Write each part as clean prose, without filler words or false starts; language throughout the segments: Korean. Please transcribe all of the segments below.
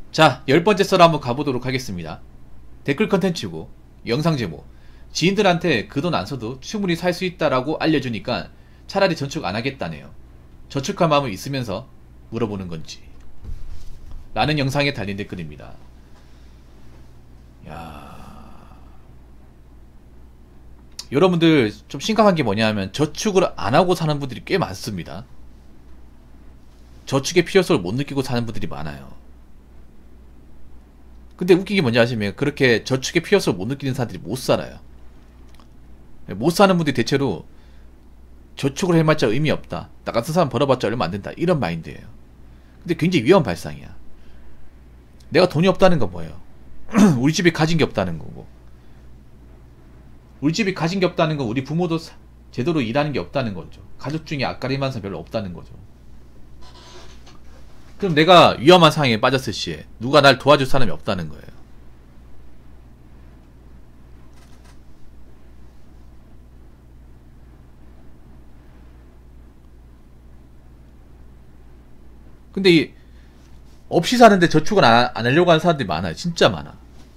자, 10번째 썰 한번 가보도록 하겠습니다. 댓글 컨텐츠고 영상 제목, 지인들한테 그 돈 안 써도 충분히 살 수 있다라고 알려주니까 차라리 저축 안 하겠다네요. 저축할 마음은 있으면서 물어보는 건지 라는 영상에 달린 댓글입니다. 야, 여러분들 좀 심각한 게 뭐냐 하면 저축을 안 하고 사는 분들이 꽤 많습니다. 저축의 필요성을 못 느끼고 사는 분들이 많아요. 근데 웃긴 게 뭔지 아시면 그렇게 저축의 필요성을 못 느끼는 사람들이 못 살아요. 못 사는 분들이 대체로 저축을 해봤자 의미 없다, 나 같은 사람 벌어봤자 얼마 안 된다, 이런 마인드예요. 근데 굉장히 위험한 발상이야. 내가 돈이 없다는 건 뭐예요? 우리 집이 가진 게 없다는 거고, 우리 집이 가진 게 없다는 건 우리 부모도 제대로 일하는 게 없다는 거죠. 가족 중에 앞가림하는 사람 별로 없다는 거죠. 그럼 내가 위험한 상황에 빠졌을 시에 누가 날 도와줄 사람이 없다는 거예요. 근데 이 없이 사는데 저축을 안 하려고 하는 사람들이 많아요. 진짜 많아.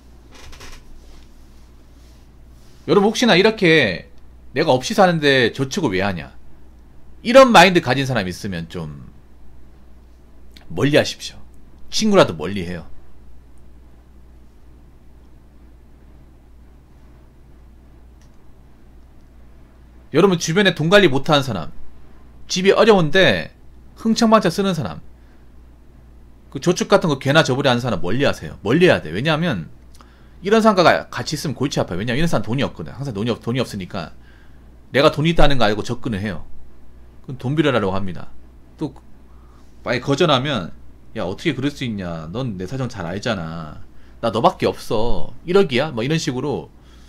여러분 혹시나 이렇게 내가 없이 사는데 저축을 왜 하냐, 이런 마인드 가진 사람 있으면 좀 멀리 하십시오. 친구라도 멀리 해요. 여러분 주변에 돈 관리 못하는 사람, 집이 어려운데 흥청망청 쓰는 사람, 그 저축 같은 거 개나 저버려 하는 사람 멀리 하세요. 멀리 해야 돼. 왜냐하면 이런 사람과 같이 있으면 골치 아파요. 왜냐하면 이런 사람 돈이 없거든. 항상 돈이 없으니까 내가 돈이 있다는 거 알고 접근을 해요. 그럼 돈 빌려라고 합니다. 또 만약에 거절하면, 야 어떻게 그럴 수 있냐, 넌 내 사정 잘 알잖아, 나 너밖에 없어, 1억이야? 뭐 이런 식으로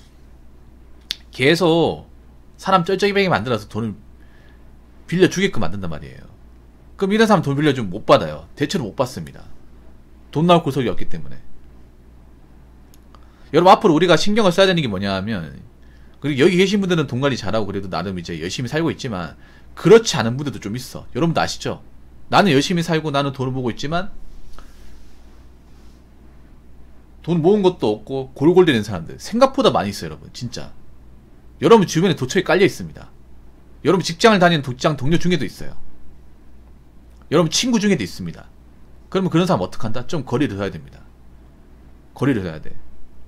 계속 사람 쩔쩔이뱅이 만들어서 돈을 빌려주게끔 만든단 말이에요. 그럼 이런 사람 돈 빌려주면 못 받아요. 대체로 못 받습니다. 돈 나올 구석이 없기 때문에. 여러분 앞으로 우리가 신경을 써야 되는 게 뭐냐 하면, 그리고 여기 계신 분들은 돈 관리 잘하고 그래도 나름 이제 열심히 살고 있지만 그렇지 않은 분들도 좀 있어. 여러분도 아시죠? 나는 열심히 살고 나는 돈을 모으고 있지만 돈 모은 것도 없고 골골대는 사람들 생각보다 많이 있어요. 여러분 진짜. 여러분 주변에 도처에 깔려 있습니다. 여러분 직장을 다니는 직장 동료 중에도 있어요. 여러분 친구 중에도 있습니다. 그러면 그런 사람 어떡한다? 좀 거리를 둬야 됩니다. 거리를 둬야 돼.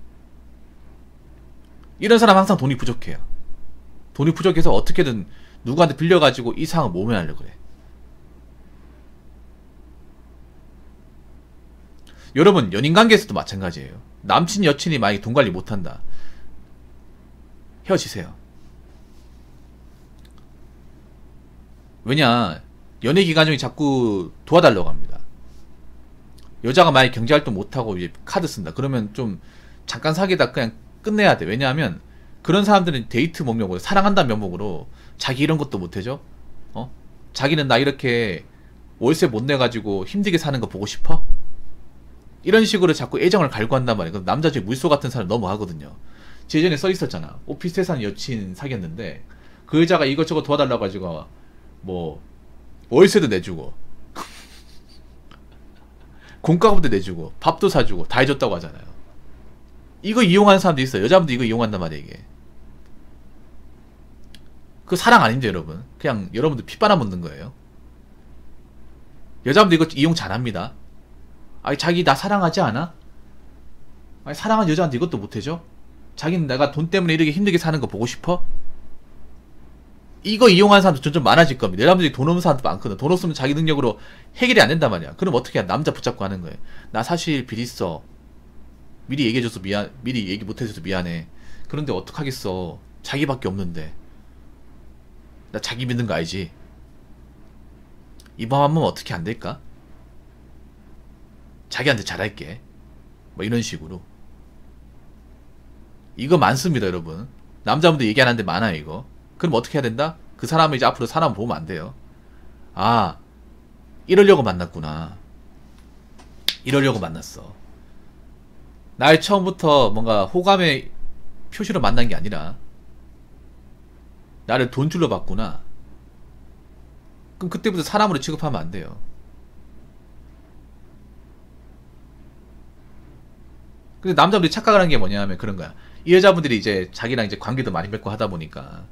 이런 사람 항상 돈이 부족해요. 돈이 부족해서 어떻게든 누구한테 빌려가지고 이 상황을 모면하려고 그래. 여러분 연인관계에서도 마찬가지예요. 남친 여친이 만약에 돈 관리 못한다, 헤어지세요. 왜냐, 연애기간 중에 자꾸 도와달라고 합니다. 여자가 만약에 경제활동 못하고 이제 카드 쓴다 그러면 좀 잠깐 사귀다 그냥 끝내야 돼. 왜냐하면 그런 사람들은 데이트 목적으로, 사랑한다는 명목으로 자기 이런 것도 못해줘? 자기는 나 이렇게 월세 못 내가지고 힘들게 사는 거 보고 싶어? 이런 식으로 자꾸 애정을 갈구한단 말이에요. 남자 중에 물소 같은 사람 너무 하거든요. 예전에 써있었잖아. 오피스텔 사는 여친 사귀었는데 그 여자가 이것저것 도와달라고 가지고 뭐 월세도 내주고 공과금도 내주고 밥도 사주고 다 해줬다고 하잖아요. 이거 이용하는 사람도 있어요. 여자분도 이거 이용한단 말이에요. 이게 그 사랑 아닌데 여러분, 그냥 여러분들 피 빨아먹는 거예요. 여자분도 이거 이용 잘합니다. 아니 자기 나 사랑하지 않아? 아니 사랑한 여자한테 이것도 못해줘? 자기는 내가 돈 때문에 이렇게 힘들게 사는 거 보고 싶어? 이거 이용하는 사람도 점점 많아질 겁니다. 여러분들이 돈 없는 사람도 많거든. 돈 없으면 자기 능력으로 해결이 안 된단 말이야. 그럼 어떻게 해? 남자 붙잡고 하는 거예요. 나 사실 빚 있어, 미리 얘기해줘서 미리 얘기 못해줘서 미안해. 그런데 어떡하겠어, 자기밖에 없는데. 나 자기 믿는 거 알지? 이번 한 번 어떻게 안 될까? 자기한테 잘할게. 뭐 이런 식으로. 이거 많습니다 여러분. 남자분들 얘기 안 하는데 많아요 이거. 그럼 어떻게 해야 된다? 그 사람을 이제 앞으로 사람 보면 안 돼요. 아, 이러려고 만났구나, 이러려고 만났어. 날 처음부터 뭔가 호감의 표시로 만난 게 아니라 나를 돈줄로 봤구나. 그럼 그때부터 사람으로 취급하면 안 돼요. 근데 남자분들이 착각을 하는 게 뭐냐면 그런 거야. 이 여자분들이 이제 자기랑 이제 관계도 많이 맺고 하다 보니까,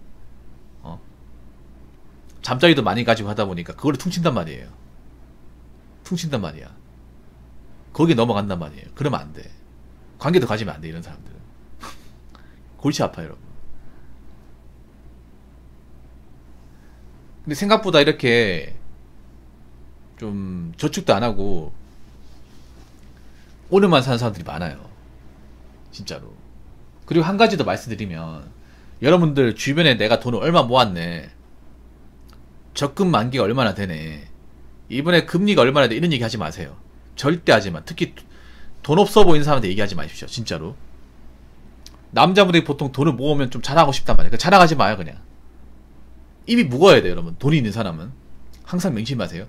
잠자리도 많이 가지고 하다 보니까 그걸 퉁친단 말이에요. 퉁친단 말이야. 거기에 넘어간단 말이에요. 그러면 안 돼. 관계도 가지면 안 돼, 이런 사람들은. 골치 아파요, 여러분. 근데 생각보다 이렇게 좀 저축도 안 하고 오늘만 사는 사람들이 많아요. 진짜로. 그리고 한 가지 더 말씀드리면, 여러분들 주변에 내가 돈을 얼마 모았네, 적금 만기가 얼마나 되네, 이번에 금리가 얼마나 돼, 이런 얘기 하지 마세요. 절대 하지 마. 특히 돈 없어 보이는 사람한테 얘기하지 마십시오. 진짜로. 남자분들이 보통 돈을 모으면 좀 자랑하고 싶단 말이에요. 자랑하지 마요. 그냥 입이 무거워야 돼요, 여러분. 돈이 있는 사람은 항상 명심하세요.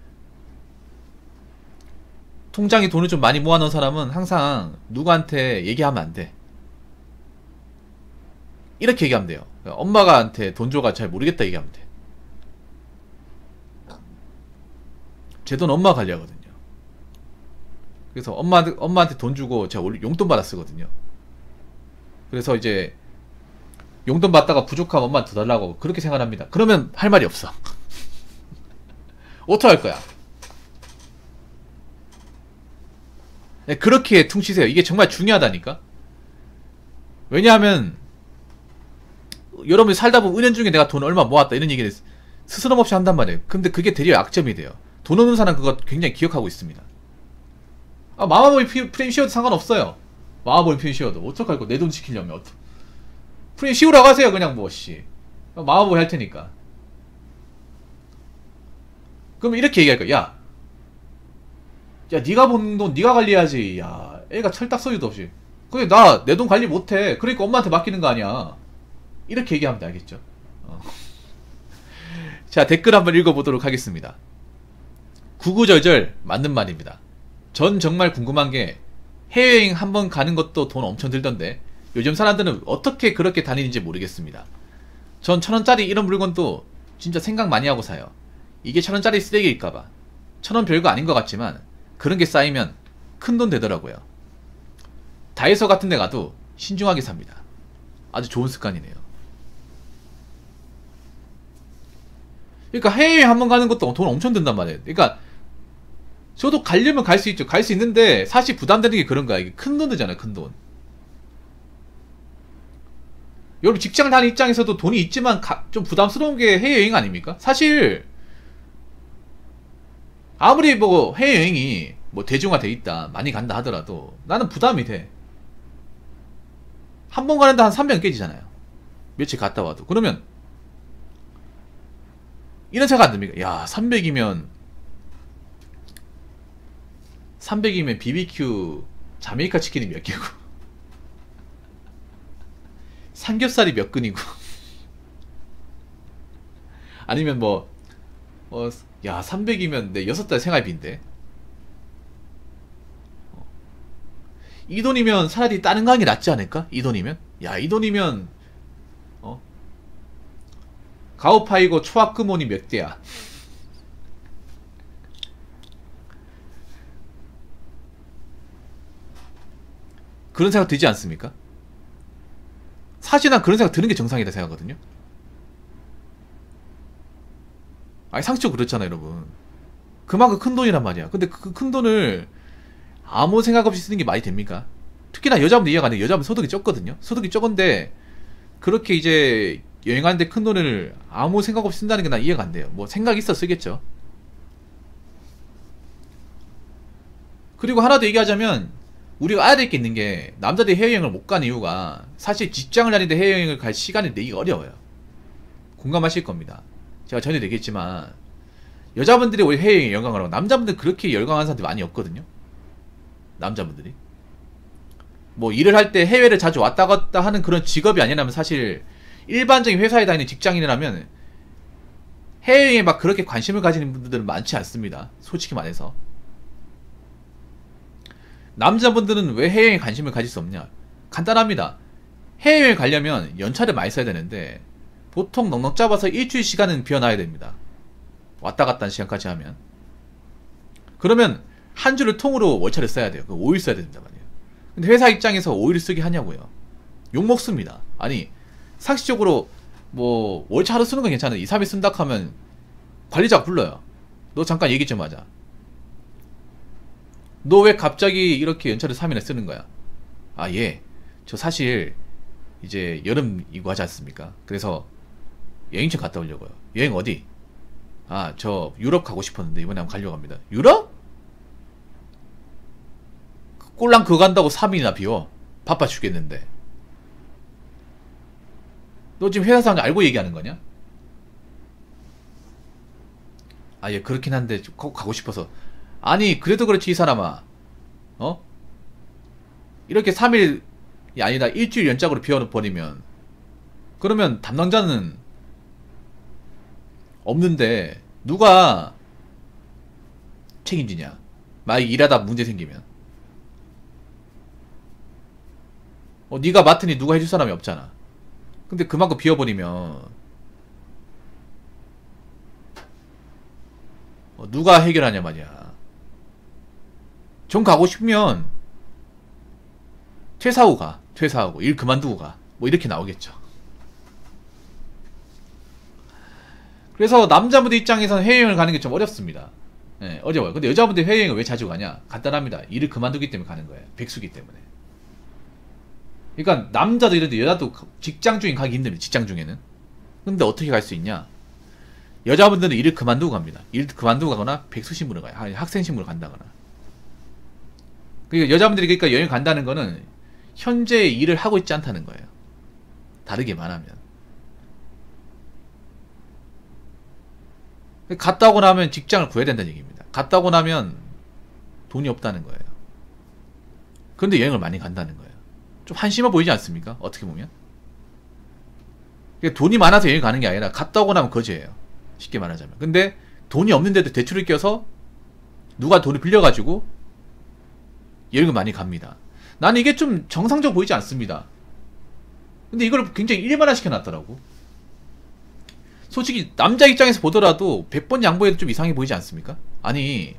통장에 돈을 좀 많이 모아놓은 사람은 항상 누구한테 얘기하면 안 돼. 이렇게 얘기하면 돼요. 엄마가한테 돈 줘가 잘 모르겠다 얘기하면 돼. 제 돈 엄마 관리하거든요. 그래서 엄마한테 돈 주고 제가 용돈 받아 쓰거든요. 그래서 이제 용돈 받다가 부족하면 엄마한테 더 달라고 그렇게 생각합니다. 그러면 할 말이 없어. 어떡할 거야? 네, 그렇게 퉁치세요. 이게 정말 중요하다니까. 왜냐하면 여러분이 살다 보면 은연중에 내가 돈 얼마 모았다 이런 얘기를 스스럼 없이 한단 말이에요. 근데 그게 되려 약점이 돼요. 돈 없는 사람 그거 굉장히 기억하고 있습니다. 아, 마마보이 프레임 씌워도 상관없어요. 마마보이 프레임 씌워도 어떡할 거, 내 돈 지키려면 프레임 씌우라고 하세요. 그냥 뭐 씨, 마마보이 할 테니까. 그럼 이렇게 얘기할 거야. 야 니가 번 돈 니가 관리해야지. 야 애가 철딱 소리도 없이 그게 나 내 돈 관리 못해, 그러니까 엄마한테 맡기는 거 아니야. 이렇게 얘기하면 돼. 알겠죠? 자, 댓글 한번 읽어보도록 하겠습니다. 구구절절 맞는 말입니다. 전 정말 궁금한 게, 해외여행 한번 가는 것도 돈 엄청 들던데 요즘 사람들은 어떻게 그렇게 다니는지 모르겠습니다. 전 1,000원짜리 이런 물건도 진짜 생각 많이 하고 사요. 이게 1,000원짜리 쓰레기일까봐. 1,000원 별거 아닌 것 같지만 그런 게 쌓이면 큰 돈 되더라고요. 다이소 같은 데 가도 신중하게 삽니다. 아주 좋은 습관이네요. 그러니까 해외여행 한번 가는 것도 돈 엄청 든단 말이에요. 그러니까 저도 가려면 갈 수 있죠. 갈 수 있는데 사실 부담되는 게 그런 거야. 이게 큰 돈 들잖아요. 큰 돈. 여러분 직장 다니는 입장에서도 돈이 있지만 좀 부담스러운 게 해외여행 아닙니까? 사실 아무리 뭐 해외여행이 뭐 대중화돼 있다, 많이 간다 하더라도 나는 부담이 돼. 한 번 가는데 한 300은 깨지잖아요. 며칠 갔다 와도. 그러면 이런 생각 안 듭니까? 야, 300이면 BBQ 자메이카 치킨이 몇 개고 삼겹살이 몇 근이고 아니면 야 300이면 내 6달 생활비인데, 이 돈이면 차라리 다른 거 하는 게 낫지 않을까? 이 돈이면? 야, 이 돈이면 가오파이고 초합금온이 몇 대야? 그런 생각 들지 않습니까? 사실 난 그런 생각 드는 게 정상이다 생각하거든요. 아니 상식적으로 그렇잖아 여러분. 그만큼 큰 돈이란 말이야. 근데 그 큰 돈을 아무 생각 없이 쓰는 게 말이 됩니까? 특히나 여자분들 이해가 안 돼. 여자분 소득이 적거든요. 소득이 적은데 그렇게 이제 여행하는데 큰 돈을 아무 생각 없이 쓴다는 게 난 이해가 안 돼요. 뭐 생각 있어 쓰겠죠. 그리고 하나 더 얘기하자면, 우리가 알아야 될 게 있는 게, 남자들이 해외여행을 못 가는 이유가 사실 직장을 다니는데 해외여행을 갈 시간을 내기가 어려워요. 공감하실 겁니다. 제가 전에도 얘기했지만 여자분들이 원래 해외여행 열광을 하고 남자분들 그렇게 열광하는 사람들이 많이 없거든요. 남자분들이 뭐 일을 할 때 해외를 자주 왔다 갔다 하는 그런 직업이 아니라면, 사실 일반적인 회사에 다니는 직장인이라면 해외여행에 막 그렇게 관심을 가지는 분들은 많지 않습니다. 솔직히 말해서. 남자분들은 왜 해외여행에 관심을 가질 수 없냐? 간단합니다. 해외여행 가려면 연차를 많이 써야 되는데 보통 넉넉 잡아서 일주일 시간은 비워놔야 됩니다. 왔다 갔다 하는 시간까지 하면. 그러면 한 주를 통으로 월차를 써야 돼요. 그 5일 써야 된단 말이에요. 근데 회사 입장에서 5일 쓰게 하냐고요. 욕먹습니다. 아니 상식적으로 뭐 월차 하루 쓰는 건 괜찮은데 2, 3일 쓴다 하면 관리자가 불러요. 너 잠깐 얘기 좀 하자. 너 왜 갑자기 이렇게 연차를 3일에 쓰는 거야? 아, 예. 저 사실 이제 여름이고 하지 않습니까? 그래서 여행 좀 갔다 오려고요. 여행 어디? 아, 저 유럽 가고 싶었는데 이번에 한번 가려고 합니다. 유럽? 꼴랑 그거 간다고 3일이나 비워. 바빠 죽겠는데. 너 지금 회사 상황 알고 얘기하는 거냐? 아, 예, 그렇긴 한데 꼭 가고 싶어서. 아니, 그래도 그렇지 이 사람아. 어? 이렇게 3일이 아니다 일주일 연짝으로 비워버리면 그러면 담당자는 없는데 누가 책임지냐? 만약 일하다 문제 생기면 네가 맡으니 누가 해줄 사람이 없잖아. 근데 그만큼 비워버리면 누가 해결하냐 말이야. 좀 가고 싶으면 퇴사하고 가. 퇴사하고 일 그만두고 가. 뭐 이렇게 나오겠죠. 그래서 남자분들 입장에서는 해외여행을 가는 게 좀 어렵습니다. 네, 어려워요. 근데 여자분들 해외여행을 왜 자주 가냐? 간단합니다. 일을 그만두기 때문에 가는 거예요. 백수기 때문에. 그러니까 남자도 이런데 여자도 직장 중에 가기 힘듭니다. 직장 중에는. 근데 어떻게 갈 수 있냐? 여자분들은 일을 그만두고 갑니다. 일 그만두고 가거나 백수 신분으로 가요. 학생 신분으로 간다거나. 그러니까 여자분들이 그러니까 여행 간다는 거는 현재 일을 하고 있지 않다는 거예요. 다르게 말하면. 갔다 오고 나면 직장을 구해야 된다는 얘기입니다. 갔다 오고 나면 돈이 없다는 거예요. 그런데 여행을 많이 간다는 거예요. 좀 한심해 보이지 않습니까? 어떻게 보면. 돈이 많아서 여행 가는 게 아니라 갔다 오고 나면 거지예요. 쉽게 말하자면. 근데 돈이 없는데도 대출을 껴서 누가 돈을 빌려가지고 여행을 많이 갑니다. 나는 이게 좀 정상적으로 보이지 않습니다. 근데 이걸 굉장히 일반화 시켜놨더라고. 솔직히 남자 입장에서 보더라도 100번 양보해도 좀 이상해 보이지 않습니까? 아니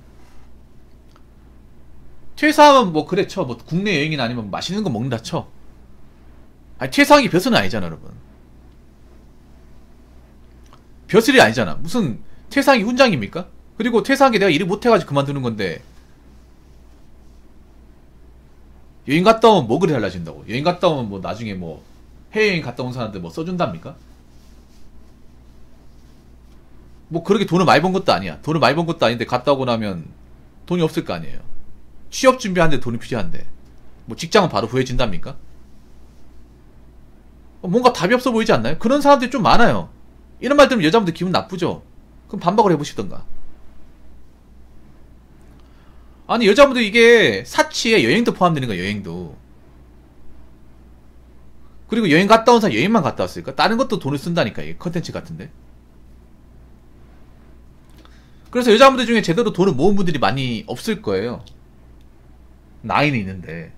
퇴사하면 뭐 그래 쳐. 뭐 국내 여행이나 아니면 맛있는 거 먹는다 쳐. 아니 퇴사하기 벼슬은 아니잖아 여러분. 벼슬이 아니잖아. 무슨 퇴사하기 훈장입니까? 그리고 퇴사한 게 내가 일을 못해가지고 그만두는 건데 여행 갔다 오면 뭐 그리 달라진다고. 여행 갔다 오면 뭐 나중에 뭐 해외여행 갔다 온 사람들 뭐 써준답니까? 뭐 그렇게 돈을 많이 번 것도 아니야. 돈을 많이 번 것도 아닌데 갔다 오고 나면 돈이 없을 거 아니에요. 취업 준비하는데 돈이 필요한데 뭐 직장은 바로 구해진답니까? 뭔가 답이 없어 보이지 않나요? 그런 사람들이 좀 많아요. 이런 말 들으면 여자분들 기분 나쁘죠? 그럼 반박을 해보시던가. 아니 여자분들 이게 사치에 여행도 포함되는 거야. 여행도. 그리고 여행 갔다 온 사람 여행만 갔다 왔을까? 다른 것도 돈을 쓴다니까. 이게 컨텐츠 같은데. 그래서 여자분들 중에 제대로 돈을 모은 분들이 많이 없을 거예요. 나이는 있는데.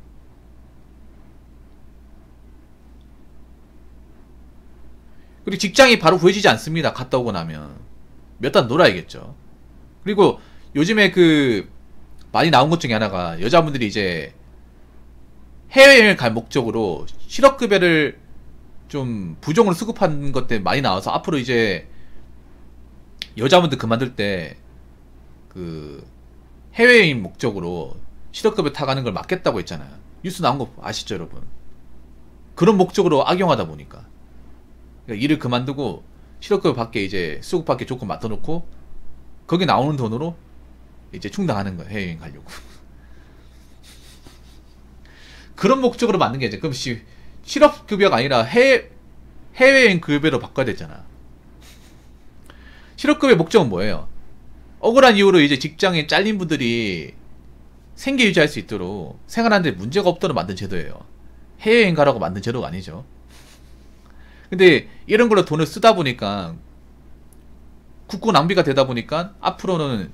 그리고 직장이 바로 구해지지 않습니다. 갔다 오고 나면. 몇 달 놀아야겠죠. 그리고 요즘에 많이 나온 것 중에 하나가 여자분들이 이제 해외여행을 갈 목적으로 실업급여를 좀 부정으로 수급한 것 때문에 많이 나와서 앞으로 이제 여자분들 그만둘 때 해외여행 목적으로 실업급여 타가는 걸 막겠다고 했잖아요. 뉴스 나온 거 아시죠 여러분? 그런 목적으로 악용하다 보니까 그러니까 일을 그만두고 실업급여 받게 이제 수급받게 조건 맡아놓고 거기 나오는 돈으로 이제 충당하는 거예요. 해외여행 가려고. 그런 목적으로 만든 게 이제 그럼 실업급여가 아니라 해외여행 급여로 바꿔야 되잖아. 실업급여 목적은 뭐예요? 억울한 이유로 이제 직장에 잘린 분들이 생계 유지할 수 있도록 생활하는데 문제가 없도록 만든 제도예요. 해외여행 가라고 만든 제도가 아니죠. 근데 이런 걸로 돈을 쓰다 보니까 국고 낭비가 되다 보니까 앞으로는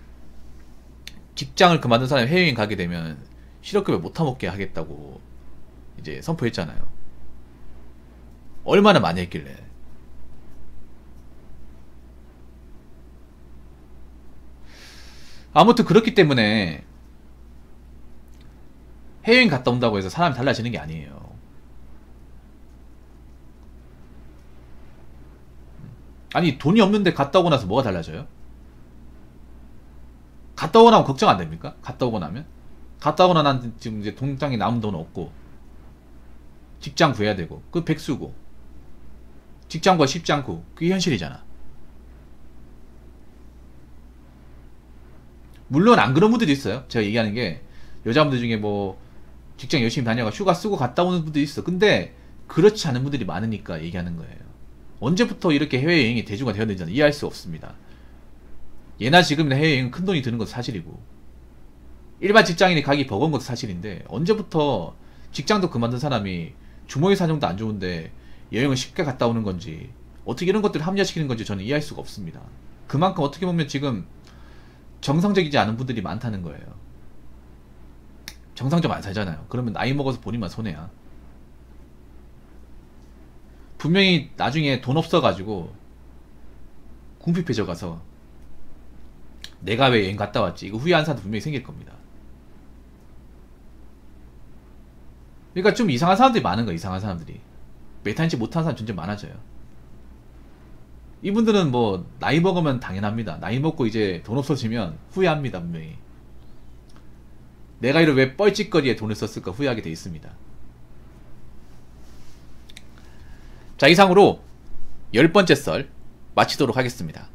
직장을 그만둔 사람이 해외여행 가게 되면 실업급여 못 타먹게 하겠다고 이제 선포했잖아요. 얼마나 많이 했길래. 아무튼 그렇기 때문에 해외여행 갔다 온다고 해서 사람이 달라지는 게 아니에요. 아니 돈이 없는데 갔다 오고 나서 뭐가 달라져요? 갔다 오고 나면 걱정 안 됩니까? 갔다 오고 나면? 갔다 오고 나면 지금 이제 통장에 남은 돈 없고 직장 구해야 되고 그 백수고 직장 구하기 쉽지 않고 그게 현실이잖아. 물론 안 그런 분들도 있어요. 제가 얘기하는 게 여자분들 중에 뭐 직장 열심히 다녀가 휴가 쓰고 갔다 오는 분들이 있어. 근데 그렇지 않은 분들이 많으니까 얘기하는 거예요. 언제부터 이렇게 해외여행이 대중화 되었는지는 이해할 수 없습니다. 예나 지금이나 해외여행은 큰 돈이 드는 것도 사실이고 일반 직장인이 가기 버거운 것도 사실인데 언제부터 직장도 그만둔 사람이 주머니 사정도 안 좋은데 여행을 쉽게 갔다 오는 건지 어떻게 이런 것들을 합리화시키는 건지 저는 이해할 수가 없습니다. 그만큼 어떻게 보면 지금 정상적이지 않은 분들이 많다는 거예요. 정상적으로 안 살잖아요. 그러면 나이 먹어서 본인만 손해야. 분명히 나중에 돈 없어가지고 궁핍해져 가서 내가 왜 여행 갔다 왔지 이거 후회하는 사람도 분명히 생길 겁니다. 그러니까 좀 이상한 사람들이 많은 거야. 이상한 사람들이 메타인지 못하는 사람 점점 많아져요. 이분들은 뭐 나이 먹으면 당연합니다. 나이 먹고 이제 돈 없어지면 후회합니다. 분명히 내가 이를 왜 뻘짓거리에 돈을 썼을까 후회하게 돼 있습니다. 자, 이상으로 10번째 썰 마치도록 하겠습니다.